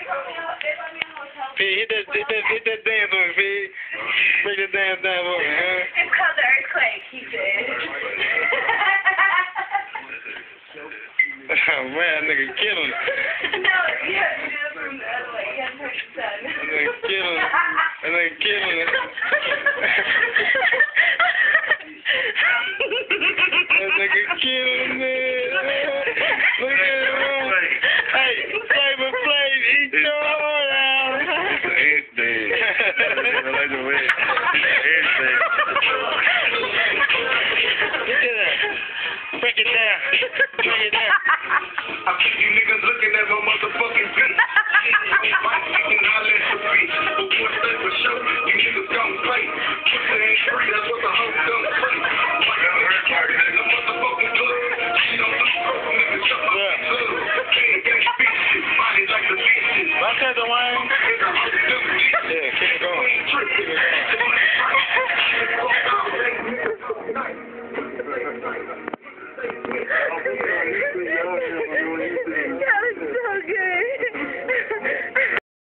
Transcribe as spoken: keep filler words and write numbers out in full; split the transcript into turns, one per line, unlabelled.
P, hit that, hit that, hit that dance on me, P. Break that dance down for me, huh?
It's called the earthquake, he said.
Oh, man, that nigga killing it.
No, you have to do it from the other way. You have to push the sun.
That nigga killing it. That nigga killing it. That nigga killing it. Look at him. Hey, Flavor Flav, eat your heart out.
It's dead. I like the way. It's dead.
Look at that. Break it down. Break it down.
I keep you niggas looking at my motherfucking beat. Fight, you can holler at the beat. But one thing for sure, you niggas gon' play. Pussy ain't free, that's what the hoe gon' play. Like a hurricane in the motherfucking club. She don't look broke, niggas jump up the club. Can't get beat shit, body like the beat shit.
What's that, Dwayne?